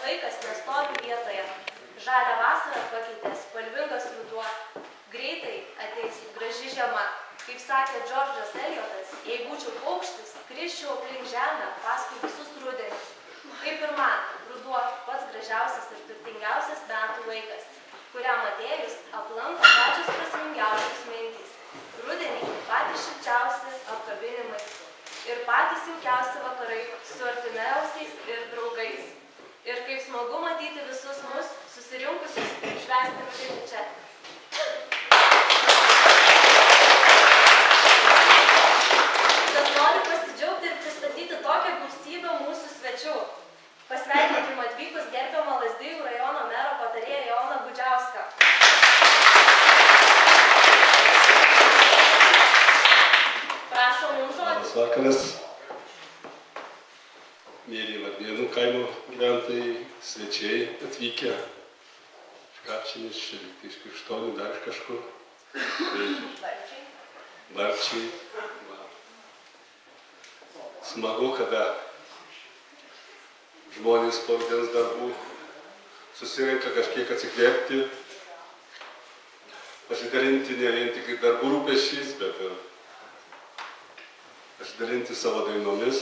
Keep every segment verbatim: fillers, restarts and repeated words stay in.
laikas nestovi vietoje. Žalią vasarą pakeitė spalvingas ruduo. Greitai ateis graži žiema. Kaip sakė Džordžas Eliotas, jei būčiau paukštis, krisčiau aplink žemę paskui visus rudenius. Kaip ir man, ruduo pats gražiausias ir turtingiausias metų laikas, kuriam atėjus aplanko pačios prasmingiausios mintys. Rudenį patys šilčiausi apkabinimai ir patys jaukiausi vakarai su artimiausiais ir draugais. Ir kaip smagu matyti visus mus susirinkusius švęsti rudenį čia. Tad noriu pasidžiaugti ir pristatyti tokią gausybę mūsų svečių. Pasveikinkim atvykus gerbiamą Lazdijų rajono mero patarėją Joną Gudžiauską. Prašom jums žodžius. Labas vakaras. Mėly Varnėnų kaimo gyventojai, svečiai atvykę. Iš Kapčinės, čia iš Krikštonių, dar iš kažkur. Barčiai. Barčiai. Smagu, kada žmonės po rudens darbų susirenka kažkiek atsikvėpti, pasidalinti ne vien tik darbų rūpesčiais, bet ir pasidalinti savo dainomis,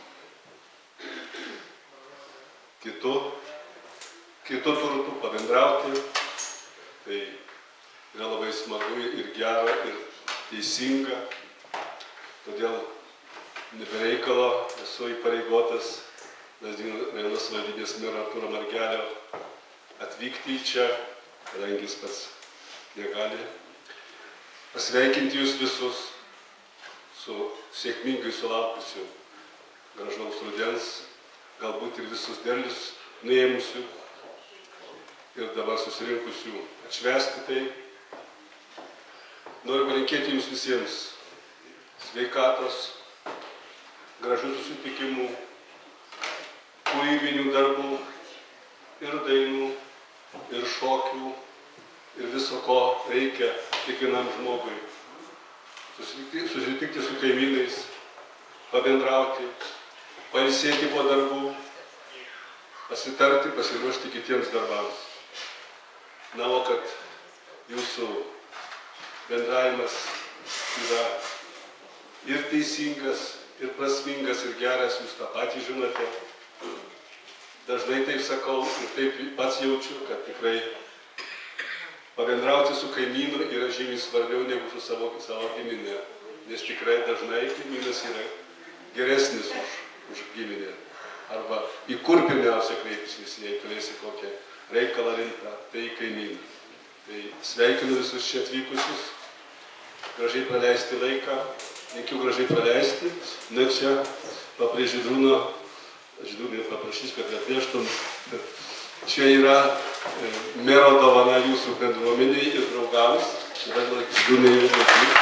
kitu, kitu turtu pabendrauti. Tai yra labai smagu ir gera, ir teisinga. Todėl nebereikalo esu įpareigotas Lazdijų rajono savivaldybės mero Artūro Margelio atvykti į čia, kadangi jis pats negali. Pasveikinti jūs visus su sėkmingai sulaukusiu gražaus rudens, galbūt ir visus derlius nuėmusių ir dabar susirinkusių atšvęsti tai. Noriu palinkėti jums visiems sveikatos, gražių susitikimų, kūrybinių darbų ir dainų, ir šokių, ir viso ko reikia kiekvienam žmogui. Susitikti, susitikti su kaimynais, pabendrauti, pailsėti po darbų, pasitarti, pasiruošti kitiems darbams. Na, o kad jūsų bendravimas yra ir teisingas, ir prasmingas, ir geras, jūs tą patį žinote. Dažnai taip sakau ir taip pats jaučiu, kad tikrai pabendrauti su kaimynu yra žymiai svarbiau negu su savo, savo giminė. Nes tikrai dažnai kaimynas yra geresnis už, už giminę. Arba į kur pirmiausia kreipsis, jei turėsi kokią reikalą rimtą, tai į kaimyną. Tai sveikinu visus čia atvykusius, gražiai praleisti laiką, linkiu gražiai praleisti. Na čia paprie Žydrūno, Žydrūnai paprašys, kad atneštum. Čia yra mero dovana jūsų bendruomeniai ir draugams. Žydrūnai ir draugai.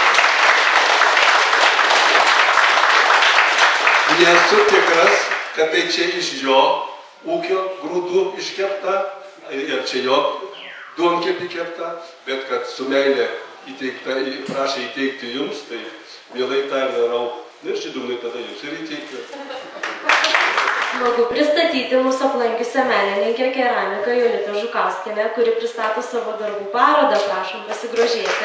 Nesu tikras, kad tai čia iš jo ūkio grūdų iškepta, ir čia jo duonkepį kepta, bet kad su meilė įteikta, prašė įteikti jums, tai mielai tą ir darau. Ir Žydrūnai tada jums ir įteikiu. Smagu pristatyti mūsų aplankiusią menininkę keramiką Jolitą Žukauskienę, kuri pristato savo darbų parodą. Prašom pasigrožėti.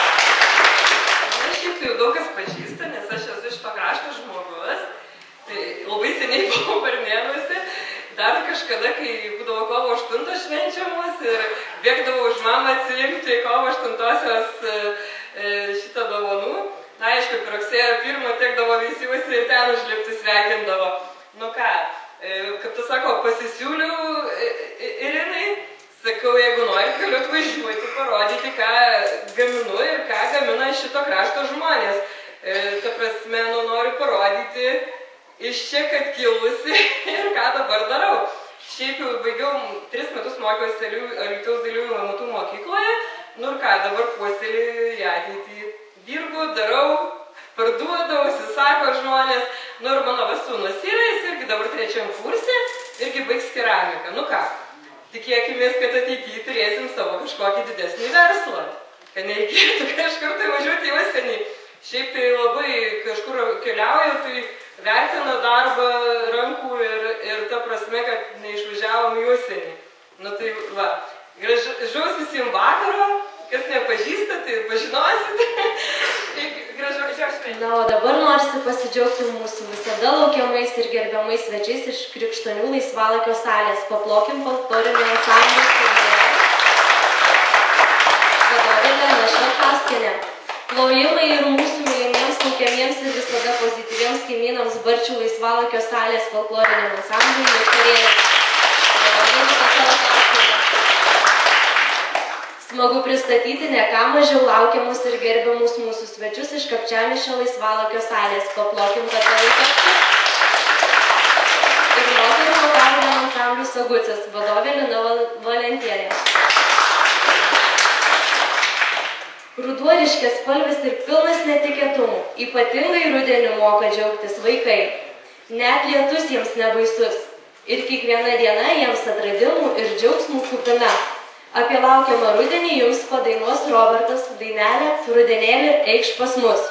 Aš šiaip jau daug kas pažįsta, nes aš esu iš to krašto žmogus. Tai labai seniai buvau Varnėnuose. Dar kažkada, kai būdavo kovo aštuntos švenčiamos ir bėgdavau už mamą atsiimti kovo aštuntosios šitą dovanų. Na, aišku, per rugsėjo pirmą tekdavo veisiuosi ir ten užlipti sveikindavo. Nu ką, kaip tu sako, pasisiūliau ir jinai, sakau, jeigu nori, galiu atvažiuoti, parodyti, ką gaminu ir ką gamina šito krašto žmonės. Ta prasme, nu, noriu parodyti iš čia, kad kilusi ir ką dabar darau. Šiaip jau baigiau tris metus mokiausi Alytaus dailiųjų amatų mokykloje, nu ir ką, dabar puoselėju į ateitį. Dirbu, darau, parduodau, užsisako žmonės. Nu ir mano va sūnus yra, jis irgi dabar trečiam kurse, irgi baigs keramiką. Nu ką, tikėkimės, kad ateityje turėsim savo kažkokį didesnį verslą. Kad nereikėtų kažkur tai važiuoti į užsienį. Šiaip tai labai kažkur keliauju, tai vertina darbą rankų ir, ir ta prasme, kad neišvažiavom važiavom į užsienį. Nu tai va, gražaus visiems vakaro, kas nepažįsta, tai pažinosit. Gražaus šventės. Na, o dabar norisi pasidžiaugti mūsų visada laukiamais ir gerbiamais svečiais iš Krikštonių laisvalaikio salės. Paplokim folklorinio ansamblio vadovėlė Našla Kaskienė. Plojimai ir mūsų mylimiems, laukiamiems ir visada pozityviems kaimynams Barčių laisvalaikio salės folkloriniam ansambliui Nektarėlis. Vadovėlė Našla Kaskienė. Smagu pristatyti ne ką mažiau laukiamus ir gerbiamus mūsų svečius iš Kapčiamiesčio laisvalaikio salės. Paplokim Katalai Kapčius. Ir moterų vokaliniam ansambliui Sagucis. Vadovė Lina Valentienė. Ruduo ryškiaspalvis ir pilnas netikėtumų. Ypatingai rudenį moka džiaugtis vaikai. Net lietus jiems nebaisus. Ir kiekviena diena jiems atradimų ir džiaugsmų kupina. Apie laukiamą rudenį jums padainuos Robertas dainelę Rudenėlį eikš pas mus.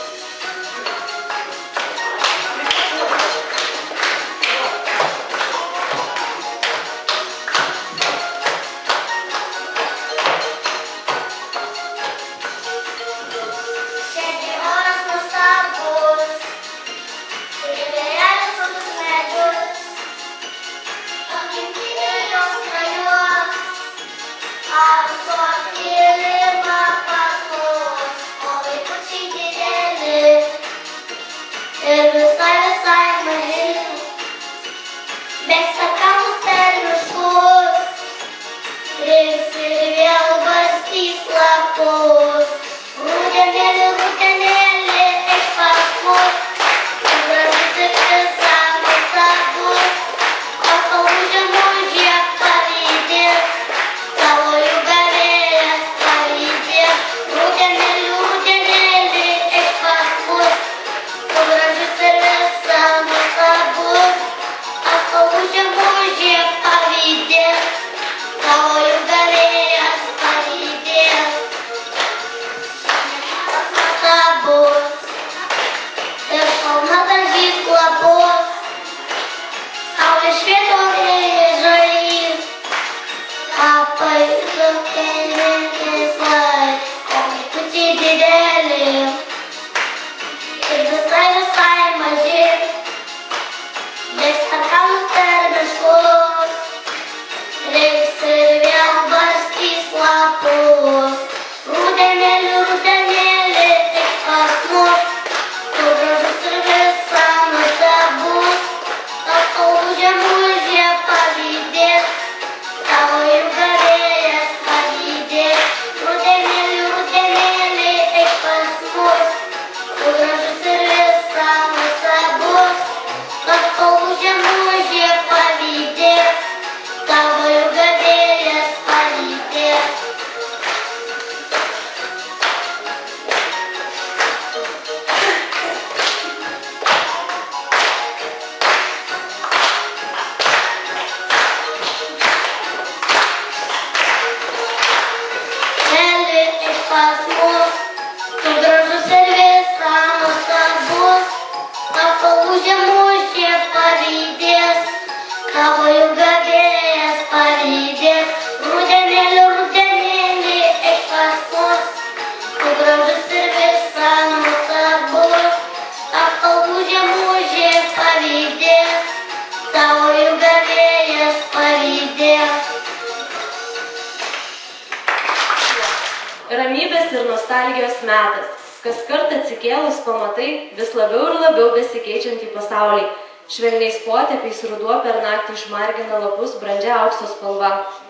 Ramybės ir nostalgijos metas. Kas kartą atsikėlus pamatai vis labiau ir labiau besikeičiantį pasaulį. Švelniais potėpiais ruduo per naktį išmargina lapus brandžia aukso spalva.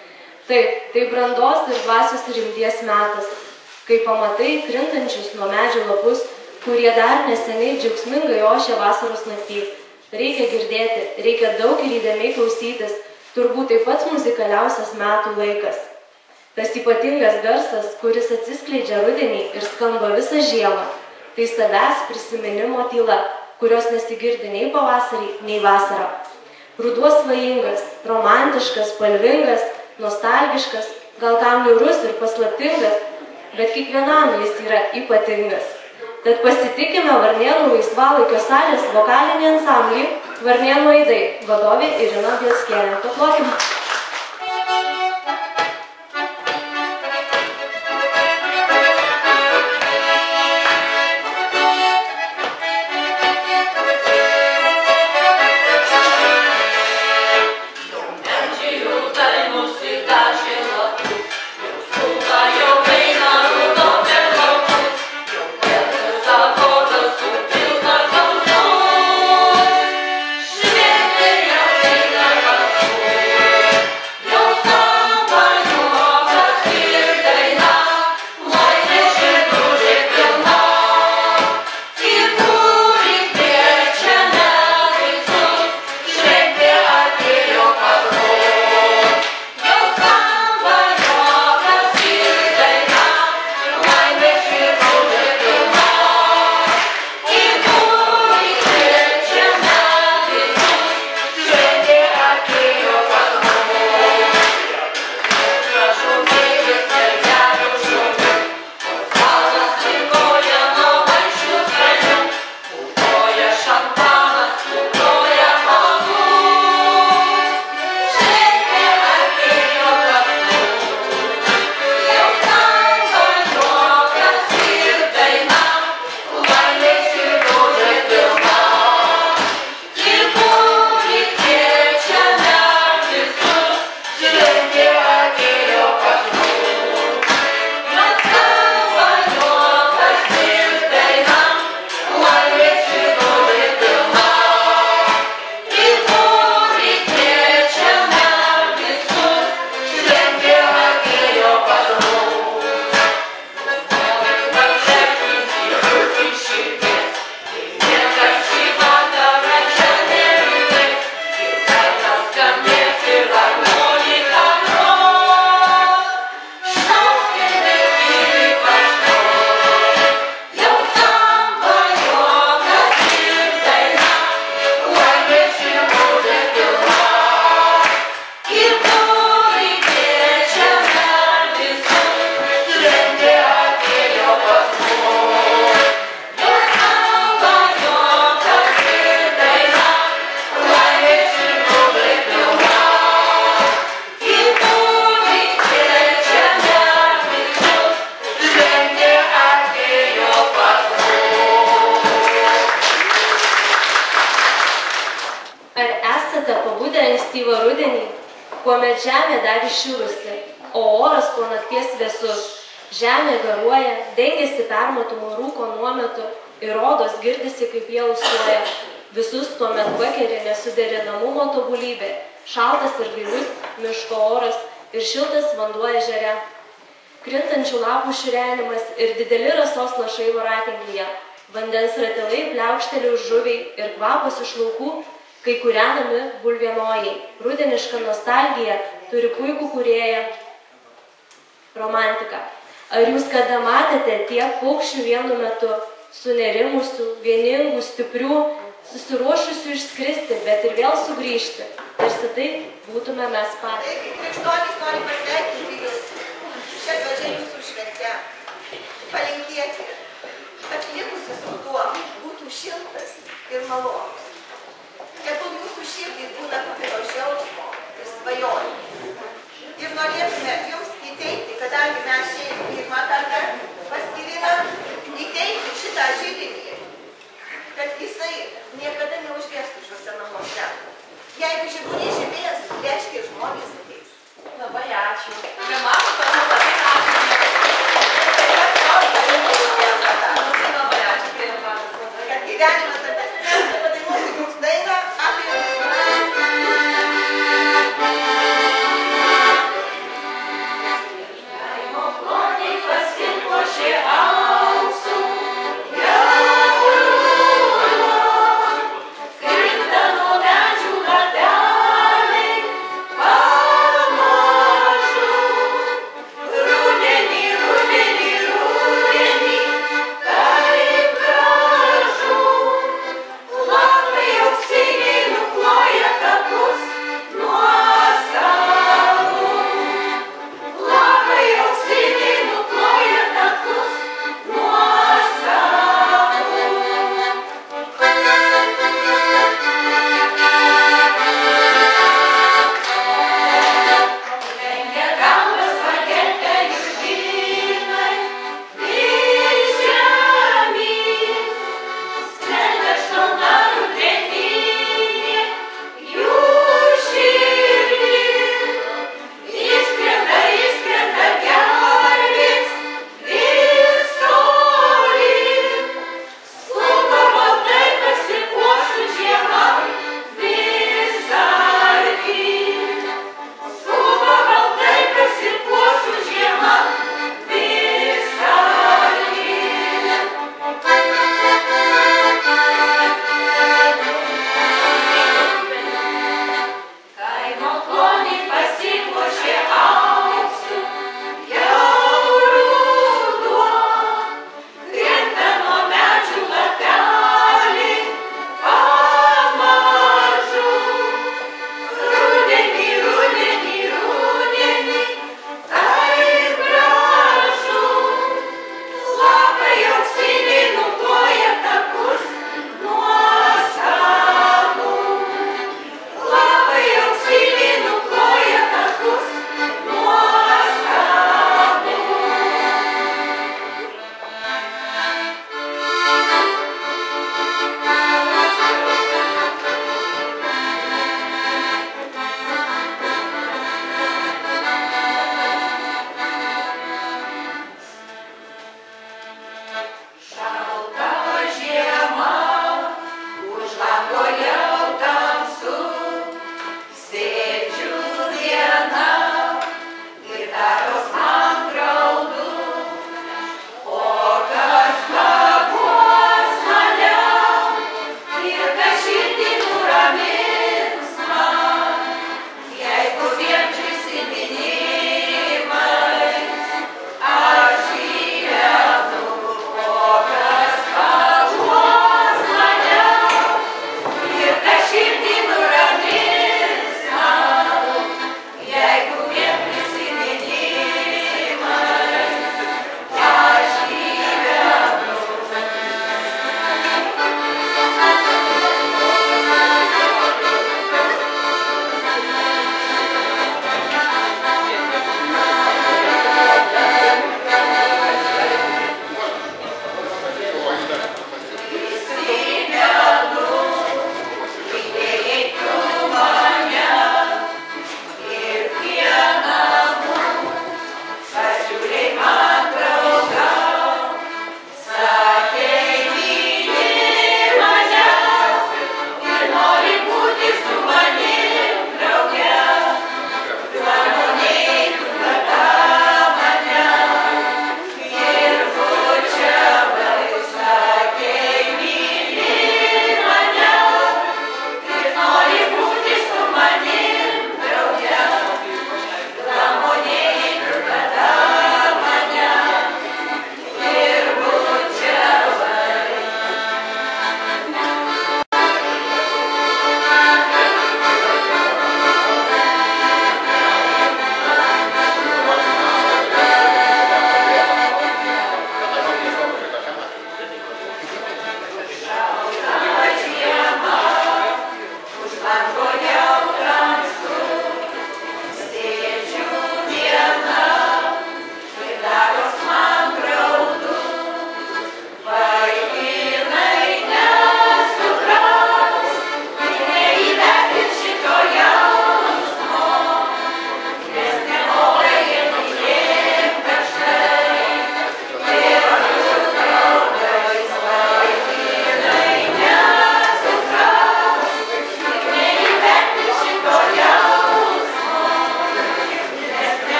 Taip, tai brandos ir dvasios rimties metas, kai pamatai krintančius nuo medžių lapus, kurie dar neseniai džiaugsmingai ošia vasaros naktį. Reikia girdėti, reikia daug ir įdėmiai klausytis, turbūt tai pats muzikaliausias metų laikas. Tas ypatingas garsas, kuris atsiskleidžia rudenį ir skamba visą žiemą, tai savęs prisiminimo tyla, kurios nesigirdi nei pavasarį, nei vasarą. Ruduo svajingas, romantiškas, spalvingas, nostalgiškas, gal kam niūrus ir paslaptingas, bet kiekvienam jis yra ypatingas. Tad pasitikime Varnėnų laisvalaikio salės vokalinį ansamblį Varnėnų aidai, vadovė Irina Bielskienė. Paplokim. kuomet žemė dar įšilusi, o oras po nakties vėsus. Žemė garuoja, dengiasi permatomų rūko nuometu ir odos girdisi, kaip jie alsuoja. Visus tuomet pakeri nesuderinamumo tobulybė, šaltas ir gaivus miško oras ir šiltas vanduo ežere. Krintančių lapų širenimas ir dideli rasos lašai voratinklyje. Vandens ratilai pliaukšteli už žuviai ir kvapas iš laukų, kai kūrenami bulvienojai. Rudeniška nostalgija turi puikų kūrėją romantiką. Ar jūs kada matėte tiek paukščių vienu metu, sunerimusių, vieningų, stiprių, susiruošusių išskristi, bet ir vėl sugrįžti? Tarsi tai būtume mes patys. Taigi, krikščionys nori pasveikinti jūs. Čia atvažiuoja jūsų šventė. Palinkėti, kad likusis ruduo būtų šiltas ir malonus. Tegul jūsų širdys būna kupinos džiaugsmo ir svajonių. Ir norėtume jums įteikti, kadangi mes šiandien pirmą kartą paskirime, įteikti šitą židinį, kad jisai niekada neužgestų šiuose namuose. Jeigu žiburiai žibės, reiškia žmonės ateis.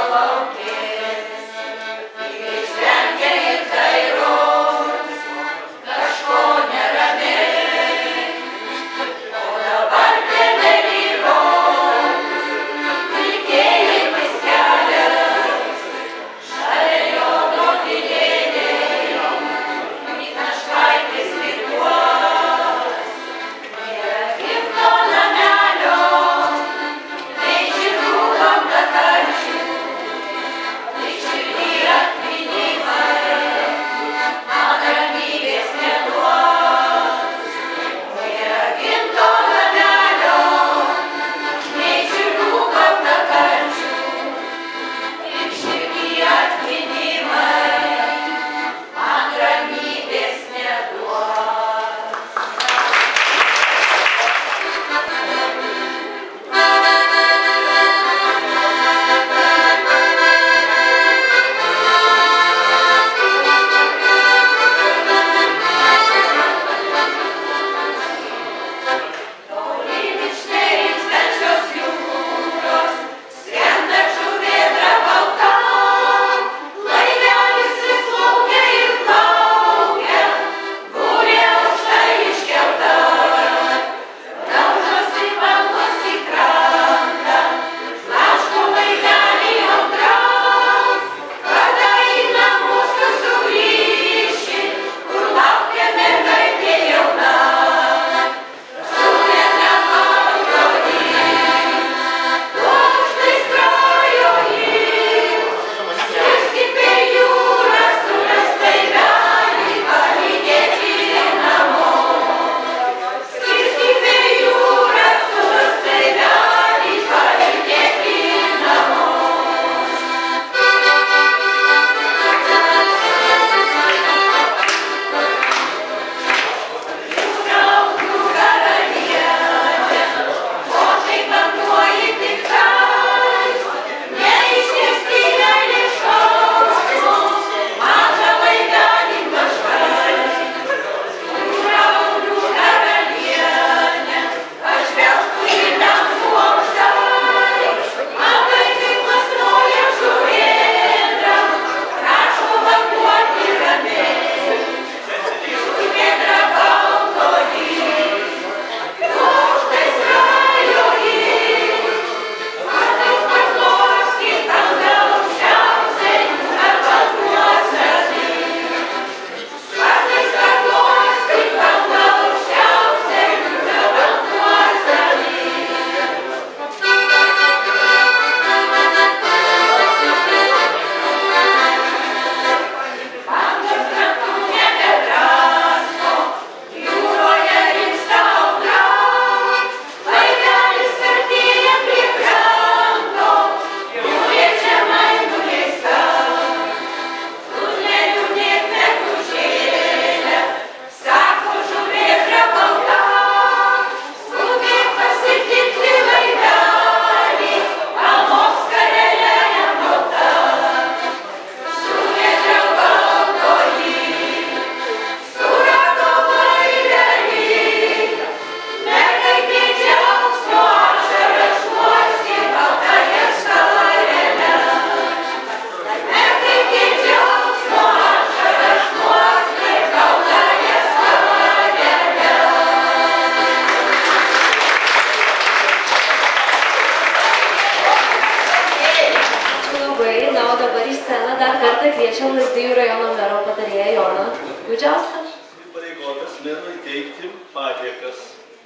kviečiam Lazdijų rajono mero patarėją Joną Gudžiauską. Įpareigotas merui teikti padėkas.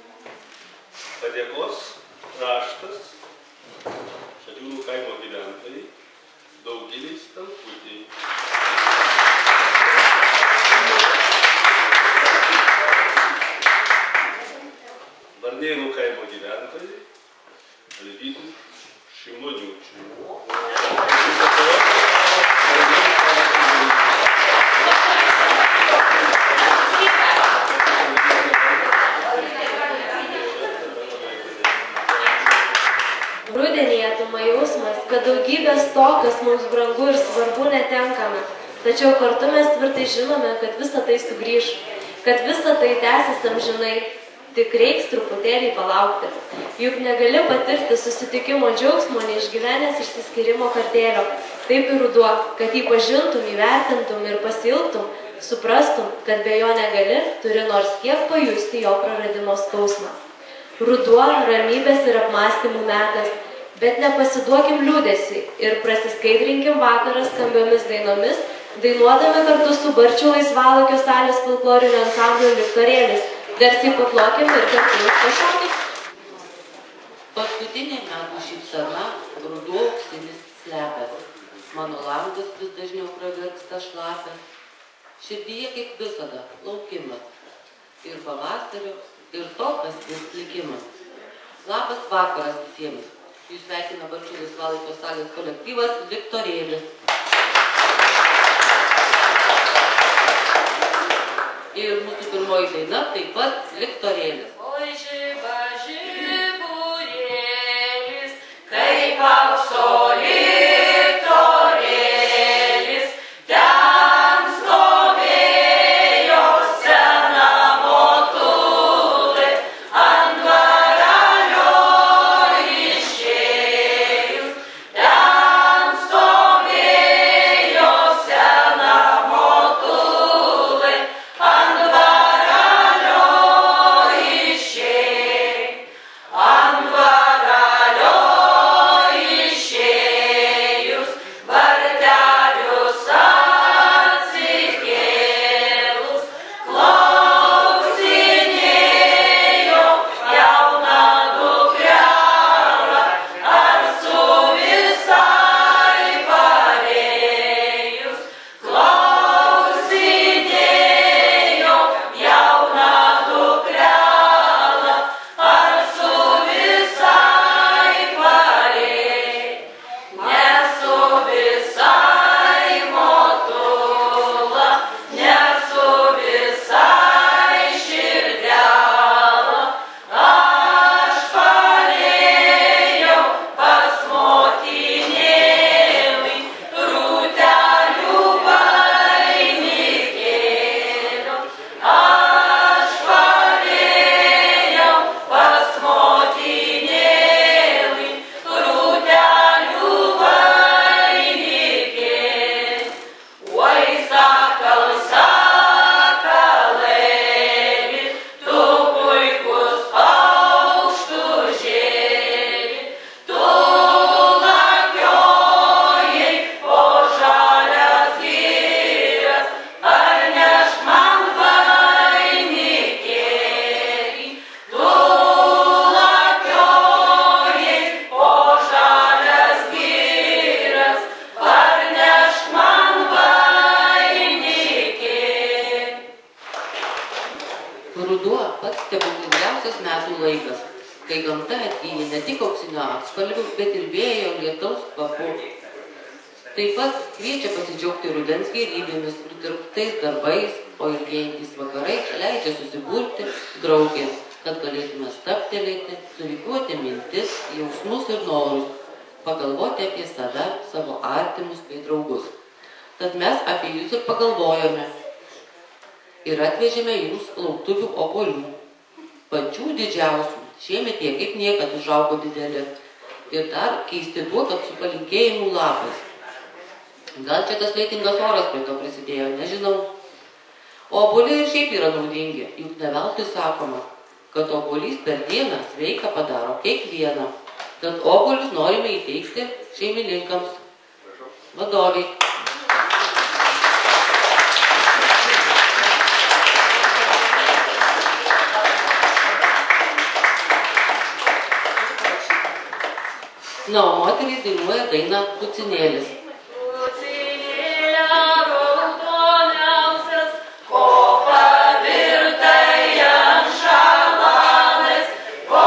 Padėkos raštas Šaliūnų kaimo gyventojai Daugiliai Stankutei. Varnėnų kaimo gyventojai Alvydui Šimoniučiui. Rudenį apima jausmas, kad daugybės to, kas mums brangu ir svarbu, netenkame. Tačiau kartu mes tvirtai žinome, kad visa tai sugrįš, kad visa tai tęsis amžinai. Tik reiks truputėlį palaukti. Juk negali patirti susitikimo džiaugsmo neišgyvenęs išsiskyrimo kartėlio. Taip ir ruduo, kad jį pažintum, įvertintum ir pasilgtum, suprastum, kad be jo negali, turi nors kiek pajusti jo praradimo skausmą. Ruduo ramybės ir apmąstymų metas, bet nepasiduokim liūdesiui ir prasiskaidrinkim vakarą skambiomis dainomis, dainuodami kartu su Barčių laisvalaikio salės folklorinio ansamblio Viktorėlis. Garsiai paplokim ir kartu pašokim. Paskutinė metų šypsena, ruduo auksinis slepias. Mano langas vis dažniau pravirksta šlapias. Širdyje kaip visada laukimas. Ir pavasario, ir to, kas bus likimas. Labas vakaras visiems. Jūs sveikina Barčių laisvalaikio salės kolektyvas Viktorėlis. Ir mūsų pirmoji daina taip pat Viktorėlis. Oi žiba žiburėlis, kaip aukso Viktorėlis, ten stovėjo sena motulė, ant dvarelio išėjus, ten stovėjo sena motulė, ant dvarelio išėjus, ant dvarelio išėjus, vartelius atsikėlus, klausinėjo jauną dukrelą, ar su visai parėjus, klausinėjo jauną dukrelą, ar su visai parėjus, ne su visai motula, ne su visai širdela, aš parėjau pas motinėlį, rūtelių vainikėlio, aš parėjau pas motinėlį, rūtelių vainikėlio. Oi sakal, sakalėli, tu puikus paukštužėli, tu lakiojai po žalias girias, parnešk man vainikėlį, tu lakiojai po žalias girias, parnešk man vainikėlį. Ruduo pats stebuklingiausias metų laikas, kai gamta atgyja ne tik auksinio atspalvių, bet ir vėjo, lietaus kvapu. Taip pat kviečia pasidžiaugti rudens gėrybėmis, nudirbtais darbais, o ilgėjantys vakarai leidžia susiburti draugė, kad galėtume stabtelėti, surikiuoti mintis, jausmus ir norus, pagalvoti apie save, savo artimus bei draugus. Tad mes apie jūs ir pagalvojome ir atvežėme jums lauktuvių obuolių. Pačių didžiausių, šiemet jie kaip niekad užaugo dideli. Ir dar keisti tuo, kad su palinkėjimų lapais. Gal čia tas lietingas oras prie to prisidėjo, nežinau. O obuoliai ir šiaip yra naudingi, juk ne veltui sakoma, kad obuolys per dieną sveiką padaro kiekvieną. Tad obuolius norime įteikti šeimininkams, vadoviai. Na, o moterys dainuoja dainą Pucinėlis. Pucinėlė raudoniausias, ko pavirtai ant šalanės, ko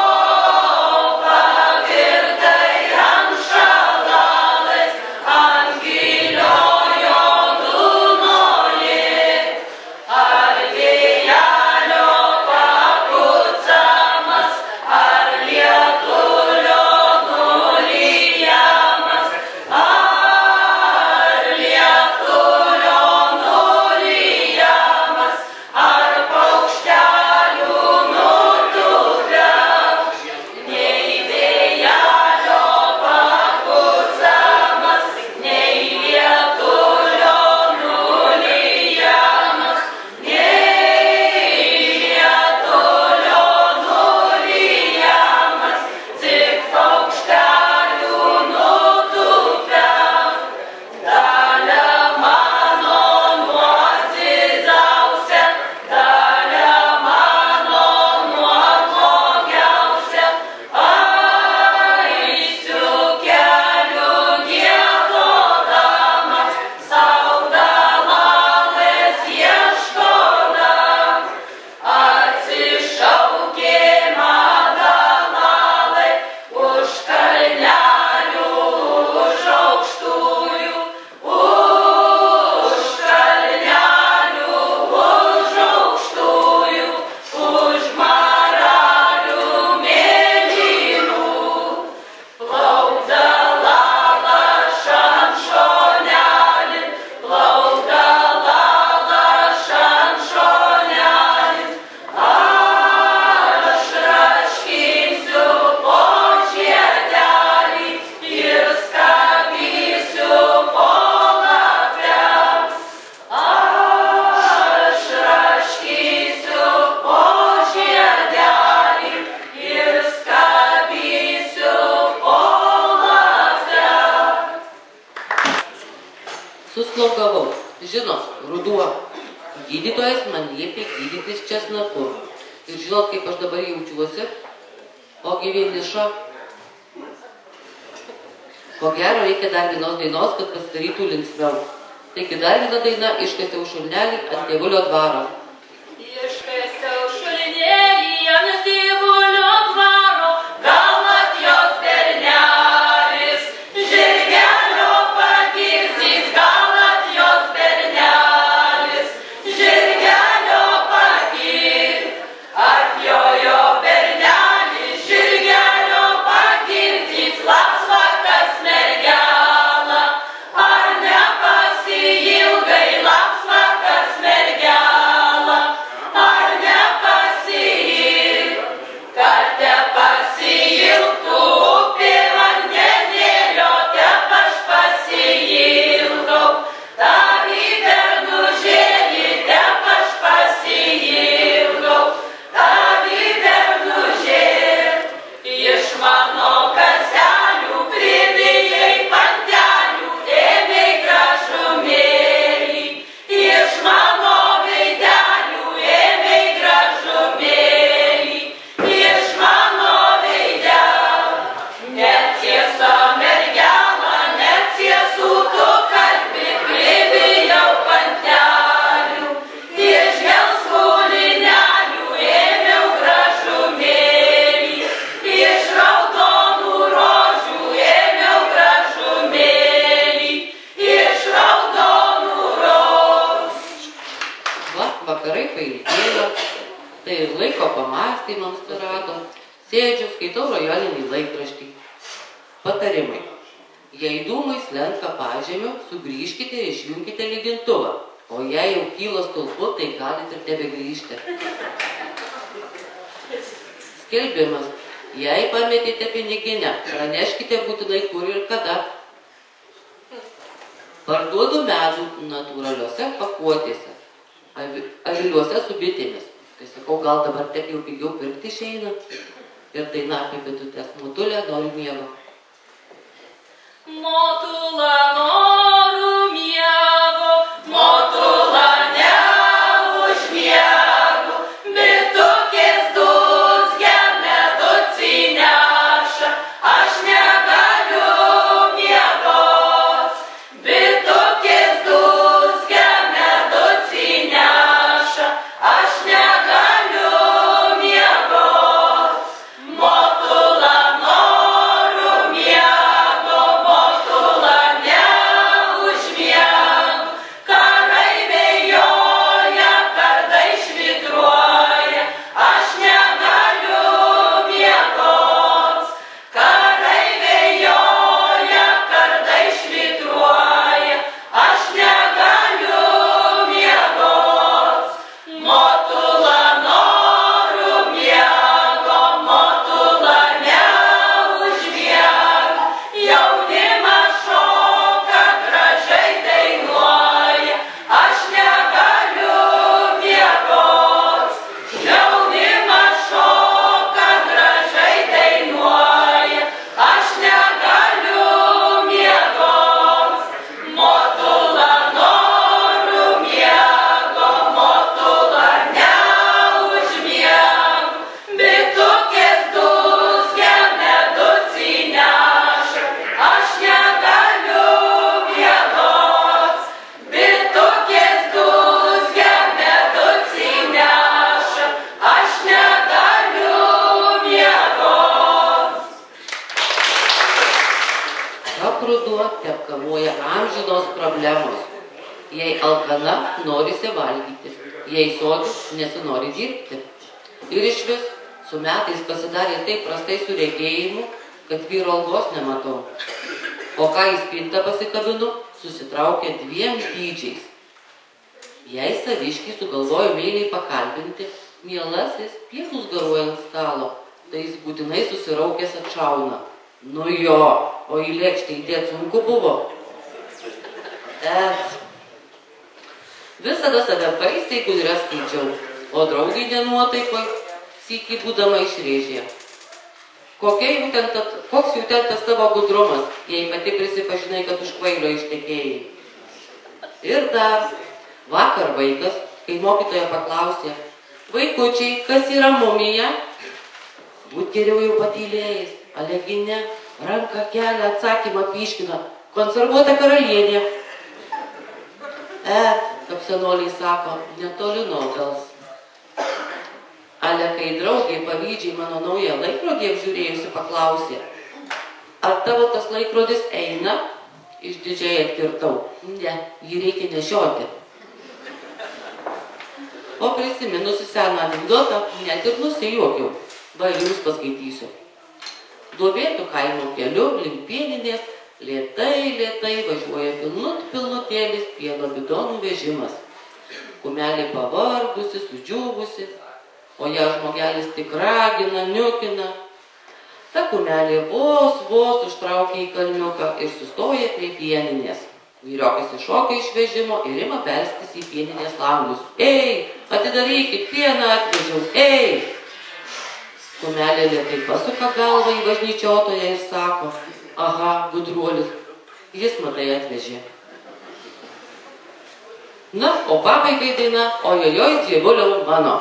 pavirtai ant šalanės, ant giliojo dunolės, ar vėjelio papucamas, ar lietulio nulijamas, ar Suslaugavau. Žinot, ruduo. Gydytojas man liepė gydytis česnaku. Ir žinot, kaip aš dabar jaučiuosi? Ogi vieniša. Ko gero reikia dar vienos dainos, kad pasidarytų linksmiau. Taigi dar viena daina Iškasiau šulnelį ant tėvulio dvaro. Iškasiau šulinėlį ant tėvulio dvaro, gal atjos bernelis, žirgelio pagirdys, gal atjos bernelis, žirgelio pagird, atjojo bernelis, žirgelio pagirdys, labas vakaras mergela, ar nepasiilgai, labas vakaras mergela, ar nepasiilg, kad tepasiilgtų upė vandenėlio, tep aš pasiilgau, tavį bernužėlį, tep aš pasiilgau, tavį bernužėlį, iš mano kaselių pridėjai pantelių, ėmei gražumėlį, iš mano veidelių ėmei gražumėlį, iš mano veidelių. Netiesa mergela, netiesų tu kalbi, pridėjau pantelių, iš gelsvų linelių ėmiau gražumėlį, iš raudonų rožių ėmiau gražumėlį, iš raudonų rožių. Va, vakarai pailgėjo, tai ir laiko pamąstymams surado. Sėdžiu, skaitau rojalinį laikraštį. Patarimai. Jei dūmai slenka pažemiu, sugrįžkite ir išjunkite lygintuvą. O jei jau kyla stulpu, tai galit ir tebegrįžti. Skelbimas. Jei pametėte piniginę, praneškite būtinai kur ir kada. Parduodu medų natūraliuose pakuotėse, avi- aviliuose su bitėmis. Tai sakau, gal dabar taip jau pigiau pirkti išeina. Ir daina apie bitutes. Motulė noriu miego. Motula noriu miego, motula neužmiegu, bitukės dūzgia, meducį neša, aš negaliu miegot. Bitukės dūzgia, meducį neša, aš negaliu miegot. Motula noriu miego, motula neužmiegu, karai vėjoja, kardai švitruoja, aš negaliu miegot. Karai vėjoja, kardai švitruoja, aš negaliu miegot. Motula noriu miego, motula neužmiegu, jaunimas šoka, gražiai dainuoja, aš negaliu miegot. Jaunimas šoka, gražiai dainuoja, aš negaliu miegot. Motula noriu miego, motula neužmiegu, bitukės dūzgia, meducį neša, aš negaliu miegot. Bitukės dūzgia, meducį neša, aš negaliu miegot. Kap ruduo tepkamuoja amžinos problemos. Jei alkana, norisi valgyti. Jei sotus, nesinori dirbti. Ir iš vis, su metais pasidarė taip prastai su regėjimu, kad vyro algos nematau. O ką į spintą pasikabinu, susitraukė dviem dydžiais. Jei saviškį sugalvoju meiliai pakalbinti, mielasis pietus garuoja ant stalo, tai jis būtinai susiraukęs atšauna. Nu jo, o į lėkštę įdėt sunku buvo. Et. Visada save baisiai gudria skaičiau, o draugai nenuotaikoj sykį būdama išrėžė. Kokia jų ten ta, koks jų ten tas tavo gudrumas, jei pati prisipažinai, kad už kvailio ištekėjai? Ir dar vakar vaikas, kai mokytoja paklausė, vaikučiai, kas yra mumija? Būt geriau jau patylėjais, aleginė, ranką kelia, atsakymą pyškina, konservuota karalienė. Et, kaip senoliai sako, netoli nuo obels. Ale kai draugė pavydžiai mano naują laikrodį apžiūrėjusi paklausė, ar tavo tas laikrodis eina? Išdidžiai atkirtau, ne, jį reikia nešioti. O prisiminusi seną anekdotą, net ir nusijuokiau. Va, jums paskaitysiu. Duobėtų kaimo keliu link Pieninės lėtai, lėtai važiuoja pilnut pilnutėlis pieno bidonų vežimas. Kumelė pavargusi, sudžiūvusi, o ją žmogelis tik ragina, niukina. Ta kumelė vos, vos užtraukia į kalniuką ir sustoja prie Pieninės. Vyriokas iššoka iš vežimo ir ima belstis į Pieninės langus. Ei, atidarykit, pieną atvežiau, ei! Kumelė lėtai pasuka galvą į važnyčiotoją ir sako, aha, gudruolis, jis matai atvežė. Na, o pabaigai daina, ojojoj, dievuliau mano.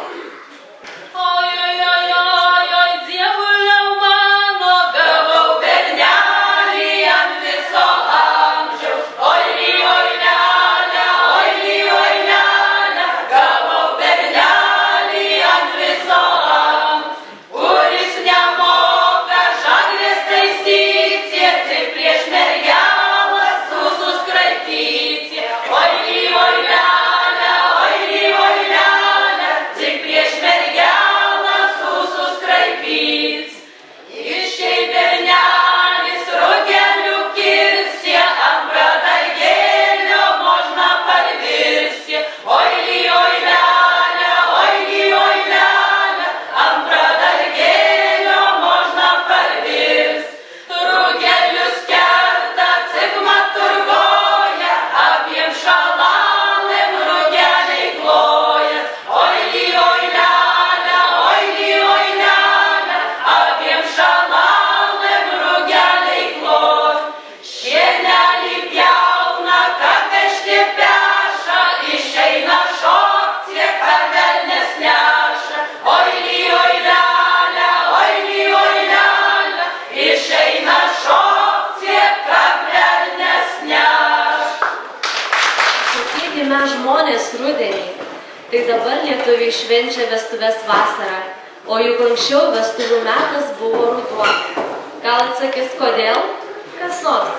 Ojojoj, dievuliau mano, gavau bernelį ant viso amžiaus. Oi, oi, lelė, oi, oi, lelė, gavau bernelį ant viso amžiaus. Kuris nemoka žagrės taisyti, tik prieš mergelą sususkraityti. Oi, oi, lelė, oi, oi, lelė, tik prieš mergelą sususkraipyti. Išei bernelis rugelių kirsi, ant bradargėlio možna parvirsi. Oi, oi, lelė, oi, oi, lelė, ant bradargėlio možna parvirsi. Rugelius kerta, cikma turgoja, abiem šalalėm rugeliai klojas. Oi, oi, lelė, oi, oi, lelė, abiem šalalėm rugeliai klojas. Šienelį pjauna, kad vežti peša, išeina šokti, kad velnias neša. Oi, oi, lelė, oi, oi, lelė, išeina šokti, kad velnias neša. Kokie mes žmonės rudenį, tai dabar lietuviai švenčia vestuves vasarą, o juk anksčiau vestuvių metas buvo ruduo. Gal atsakys kodėl? Kas nors?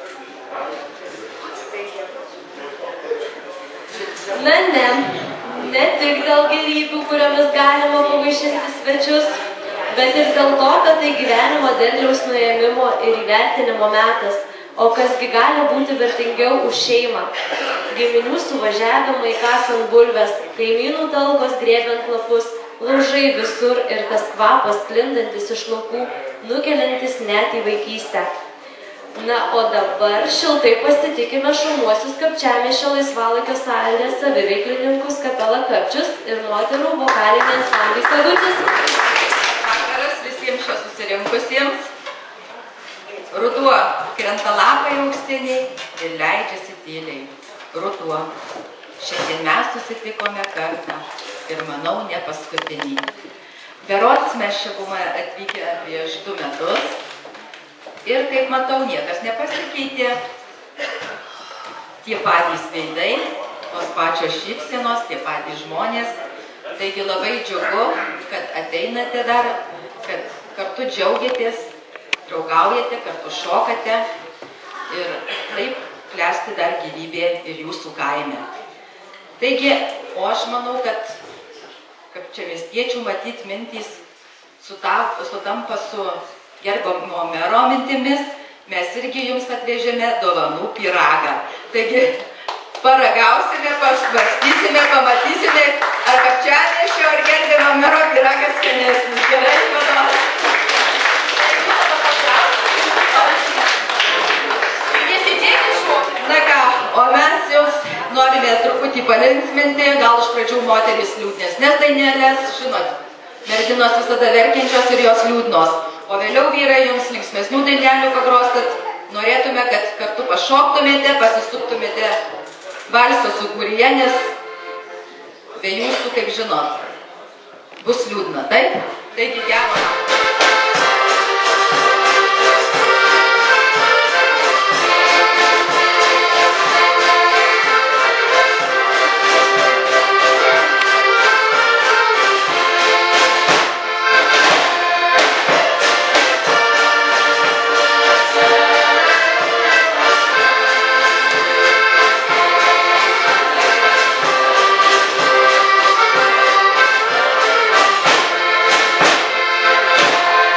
Na ne, ne tik dėl gerybių, kuriomis galima pavaišinti svečius, bet ir dėl to, kad tai gyvenimo derliaus nuėmimo ir įvertinimo metas. O kasgi gali būti vertingiau už šeimą? Giminių suvažiavimai kasant bulves, kaimynų talkos grėbiant lapus, laužai visur ir tas kvapas sklindantis iš laukų, nukeliantis net į vaikystę. Na, o dabar šiltai pasitikime šaunuosius Kapčiamiesčio laisvalaikio salės saviveiklininkus Kapela Kapčius ir moterų vokalinį ansamblį Sagutis. Vakaras visiems čia susirinkusiems. Ruduo krenta lapai auksiniai ir leidžiasi tyliai. Ruduo. Šiandien mes susitikome kartą ir manau ne paskutinį. Berods mes čia buvome atvykę prieš du metus ir kaip matau niekas nepasikeitė. Tie patys veidai, tos pačios šypsenos, tie patys žmonės. Taigi labai džiugu, kad ateinate dar, kad kartu džiaugiatės, draugaujate, kartu šokate ir taip klesti dar gyvybė ir jūsų kaime. Taigi, o aš manau, kad kaip čia miestiečių matyti mintys sutampa su gerbamo mero mintimis, mes irgi jums atvežėme dovanų pyragą. Taigi, paragausime, pašvarstysime, pamatysime, ar Kapčiamiesčio, ar gerbamo mero pyragas skanesnis. Gerai, vadovas. Na ką, o mes jūs norime truputį palinksminti, gal iš pradžių moterys liūdnesnės dainelės, žinot, merginos visada verkiančios ir jos liūdnos, o vėliau vyrai jums linksmesnių dainelių pagros, tad norėtume, kad kartu pašoktumėte, pasisuktumėte valso sukūrienis, be jūsų, kaip žinot, bus liūdna, taip? Taigi gero. Thank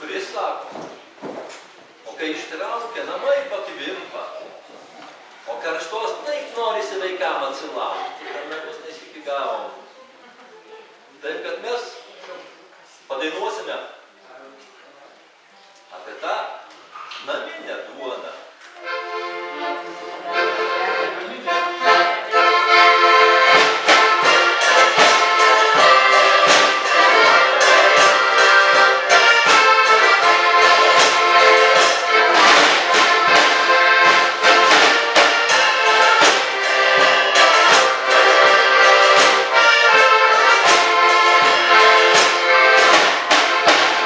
žuvis sako. O kai ištraukia, namai pakvimpa. O karštos taip norisi vaikam atsilaužti, kad nagus nesikigavom. Taip, kad mes padainuosime apie tą naminę duoną. Thank you.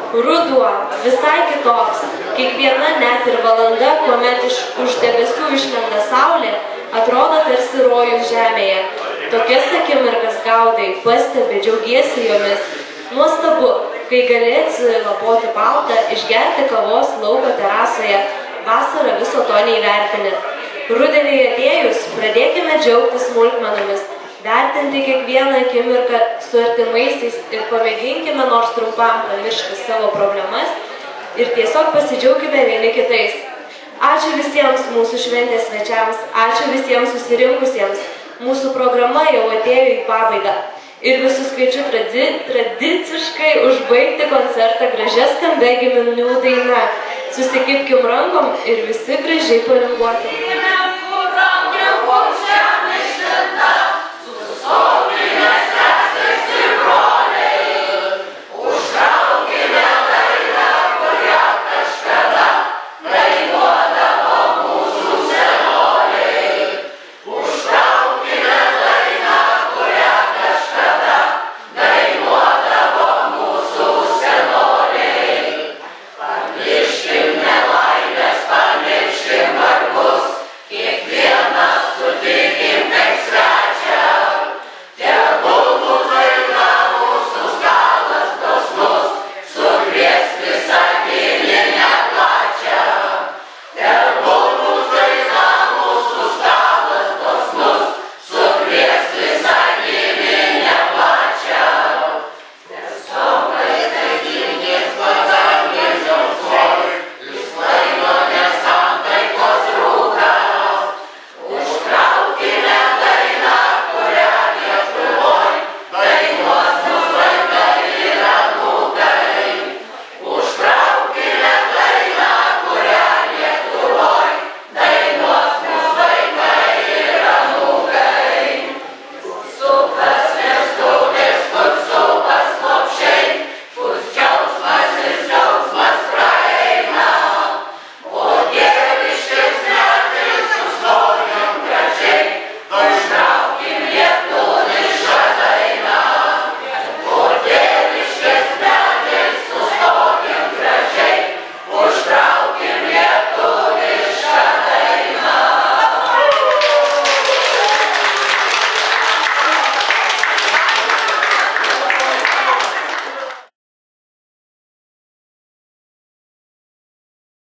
Ruduo visai kitoks. Kiekviena net ir valanda, kuomet iš už debesų išlenda saulė, atrodo tarsi rojus žemėje. Tokias akimirkas gaudai, pastebi, džiaugiesi jomis. Nuostabu, kai gali atsilapoti paltą, išgerti kavos lauko terasoje, vasarą viso to neįvertini. Rudeniui atėjus, pradėkime džiaugtis smulkmenomis, vertinti kiekvieną akimirką su artimaisiais ir pamėginkime nors trumpam pamiršti savo problemas ir tiesiog pasidžiaugime vieni kitais. Ačiū visiems mūsų šventės svečiams, ačiū visiems susirinkusiems. Mūsų programa jau atėjo į pabaigą. Ir visus kviečiu tradi tradiciškai užbaigti koncertą gražia skambia giminių daina. Susikibkim rankom ir visi gražiai palinguokim. Oh!